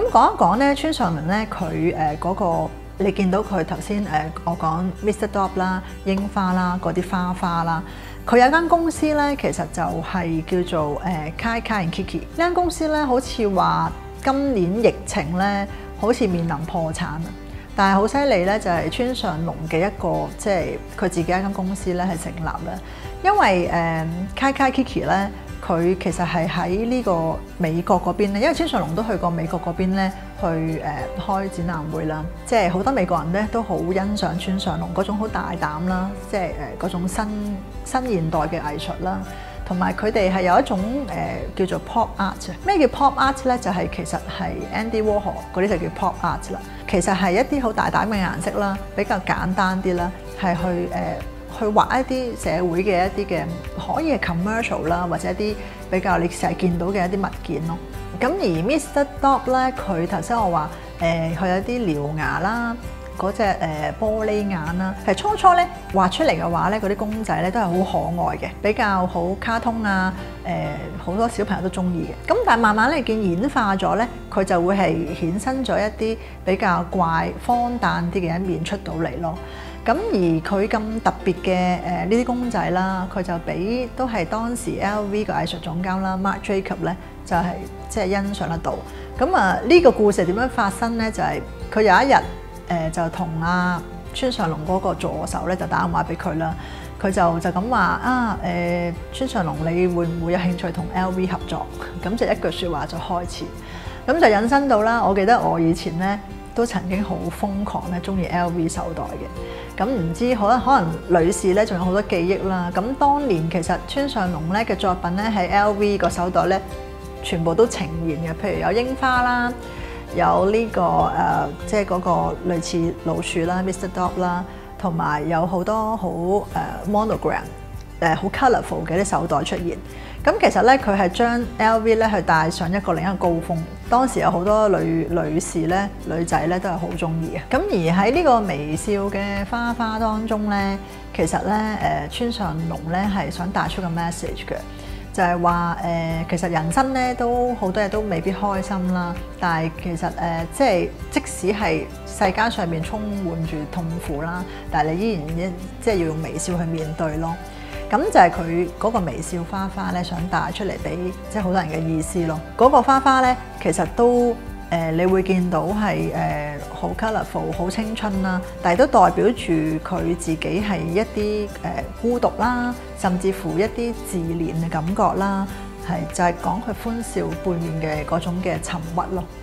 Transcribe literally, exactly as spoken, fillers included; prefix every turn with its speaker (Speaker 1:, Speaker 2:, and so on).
Speaker 1: 講一講咧，村上隆咧佢誒嗰個。你見到佢頭先誒我講 Mister Dop 啦、櫻花啦、嗰啲花花啦，佢有間公司咧，其實就係叫做誒 Kai Kai and Kiki 呢間公司咧，好似話今年疫情咧，好似面臨破產啊！但係好犀利咧，就係村上隆嘅一個即係佢自己一間公司咧係成立啦，因為誒 Kai Kai Kiki 咧。佢其實係喺呢個美國嗰邊咧，因為村上隆都去過美國嗰邊咧，去誒、呃、開展覽會啦。即係好多美國人咧都好欣賞村上隆嗰種好大膽啦，即係誒嗰種新新現代嘅藝術啦。同埋佢哋係有一種誒、呃、叫做 pop art。咩叫 pop art 咧？就係、是、其實係 Andy Warhol 嗰啲就叫 pop art 啦。其實係一啲好大膽嘅顏色啦，比較簡單啲啦，係去誒。呃去畫一啲社會嘅一啲嘅可以係 commercial 啦，或者一啲比較你成日見到嘅一啲物件咯。咁而 Mister Dop 咧，佢頭先我話誒，佢、呃、有啲獠牙啦，嗰隻誒玻璃眼啦。其實初初咧畫出嚟嘅話咧，嗰啲公仔咧都係好可愛嘅，比較好卡通啊。誒、呃、好多小朋友都中意嘅。咁但係慢慢咧見演化咗咧，佢就會係衍生咗一啲比較怪荒誕啲嘅一面出到嚟咯。咁而佢咁特別嘅誒呢啲公仔啦，佢就俾都係當時 L V 嘅藝術總監啦 Marc Jacob 咧，就係即係欣賞得到。咁啊呢個故事點樣發生咧？就係、是、佢有一日誒、呃、就同阿村上隆嗰個助手咧就打電話俾佢啦。佢就就咁話啊誒、呃、村上隆，你會唔會有興趣同 L V 合作？咁就一句説話就開始，咁就引申到啦。我記得我以前咧都曾經好瘋狂咧，中意 L V 手袋嘅。咁唔知可能可能女士咧仲有好多記憶啦。咁當年其實村上隆咧嘅作品咧喺 L V 個手袋咧，全部都呈現嘅。譬如有櫻花啦，有呢、這個誒、呃、即係嗰個類似老鼠啦 ，Mister Dop 啦，同埋有好多好誒、呃、monogram 誒好 colourful 嘅啲手袋出現。咁其實咧佢係將 L V 咧去帶上一個另一個高峰。當時有好多女女士咧、女仔咧都係好中意嘅。咁而喺呢個微笑嘅花花當中咧，其實咧誒村上隆咧係想帶出個 message 嘅，就係話誒其實人生咧都好多嘢都未必開心啦，但係其實誒、呃、即係即使係世間上面充滿住痛苦啦，但係你依然一即係要用微笑去面對咯。咁就係佢嗰個微笑花花咧，想帶出嚟俾即係好多人嘅意思咯。嗰、那個花花咧，其實都誒、呃，你會見到係誒好 colourful、好青春啦，但係都代表住佢自己係一啲誒、呃、孤獨啦，甚至乎一啲自憐嘅感覺啦，係就係講佢歡笑背面嘅嗰種嘅沉鬱咯。